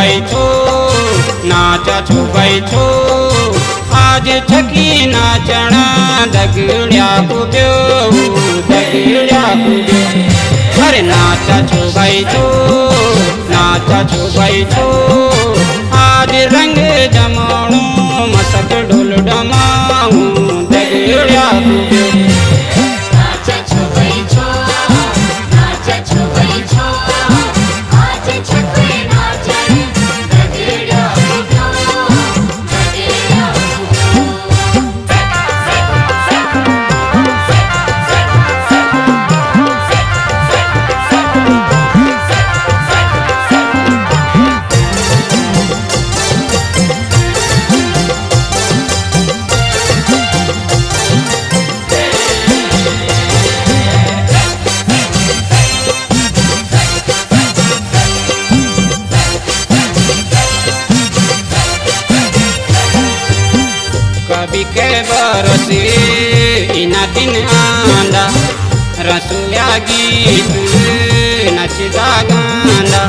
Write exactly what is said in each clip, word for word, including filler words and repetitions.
भाई छो नाचा छो भाई छो आज छकी नाचना दगड़िया कुब्यो दगड़िया कुब्यो अरे नाचा छो भाई छो नाचा छो भाई छो आज रंग जमाणो मसक ढोल डमाऊ दगड़िया कुब्यो कभी के बरसे इना दिन आंदा रसुया गीत नचदा गांदा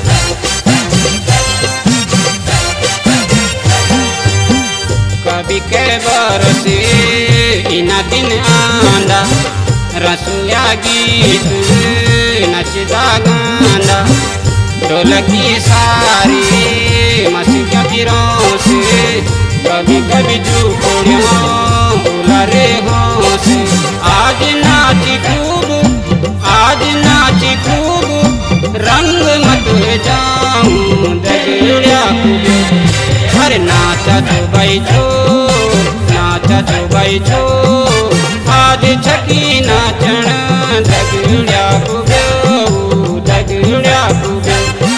कभी के बरसे इना दिन आंदा रसुया गीत नचदा गांदा ढोलकी सारी मस्तिया फिरों से कभी कभी झूठिया उलरे होश आज नाची खूब आज नाची खूब रंग मत जाऊं दगड़िया कुब्यो अरे नाचा छो भाई छो नाचा छो भाई छो आज छकी नाचन दगड़िया कुब्यो दगड़िया कुब्यो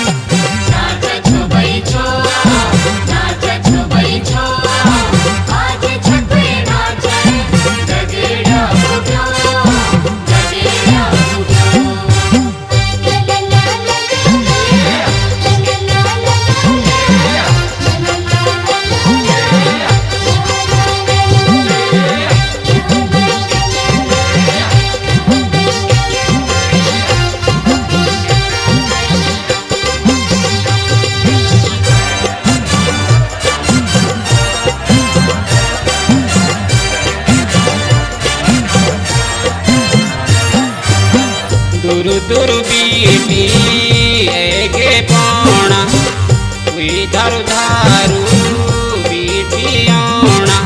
दूर दूर बीटी एगे पाना हुई धारू धारू बीटी आना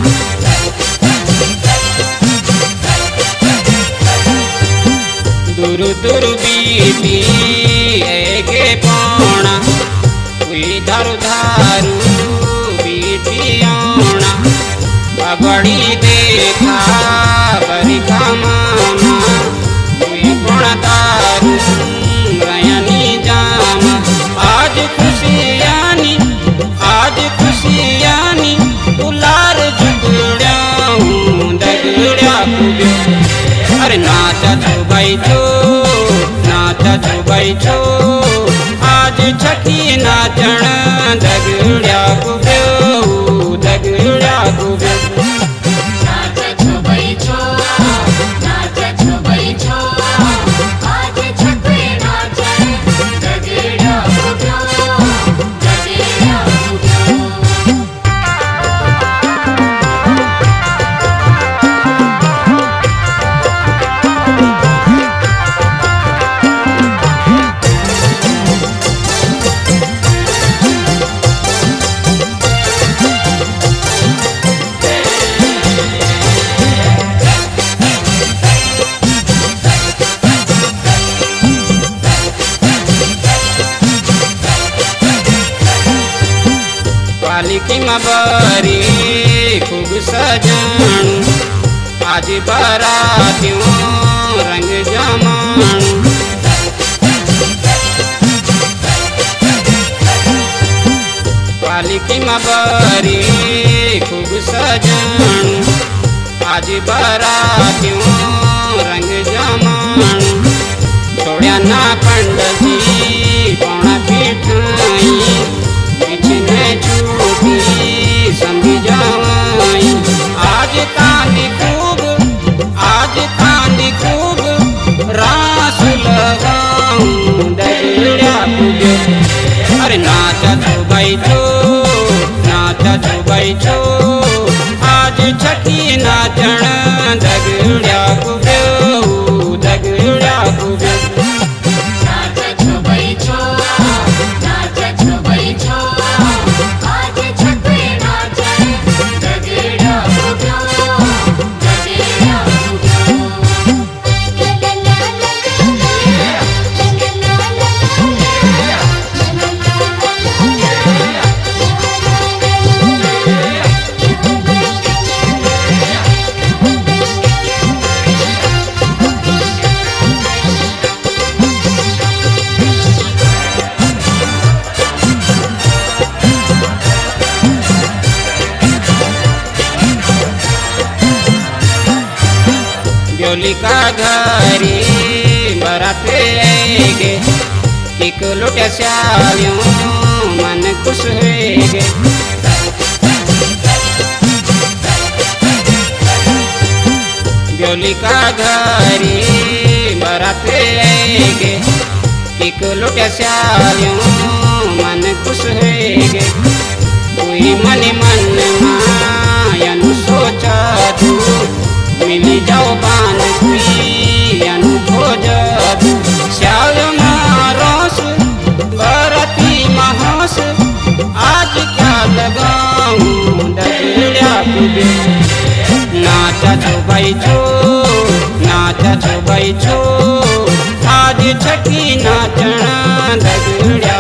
दूर दूर बीटी एगे पाना हुई धारू धारू बीटी आना बड़ी देखा बड़ी का मामा तारू रयानी जाम आज खुशियानी आज खुशियानी दुलार झुगड़ाऊं दगड़िया कुब्यो अरे नाचा छो भाई छो नाचा छो भाई छो आज छकी नाचन दगड़िया कुब्यो दगड़िया कुब्यो पालिकी मबरी खूब सजाणू आज बारातियों रंग जमाणू पालिकी मबरी खूब सजाणू आज बारातियों रंग जमाणू छोड़िया ना पंडजी पौना पिठाई बिछने छूटी समझी जावाई आज तानी खूब आज तानी खूब रास लगाऊं दगड़िया कुब्यो अरे नाच नाचा छो भाई छो नाचा छो भाई छो आज छठी नाचण दगड़िया कुब्यो दगड़िया कुब्यो नाचा छो भाई छो नाचा छो भाई छो आज छठी नाचण दगड़िया कुब्यो दगड़िया कुब्यो ब्योली का घरी बराते आएगे किक लुट श्यालियों मन खुश होएगे ब्योली का घरी बराते आएगे किक लुट श्यालियों मन खुश होएगे कोई मन मन मायनु सोचा तू मिली जाओ बान कुई अनु खोज श्याल मारोस बरती महास आज क्या लगाऊं दगड़िया कुब्यो नाचा छो भाई छो नाचा छो भाई छो आज छठी नाचण दगड़िया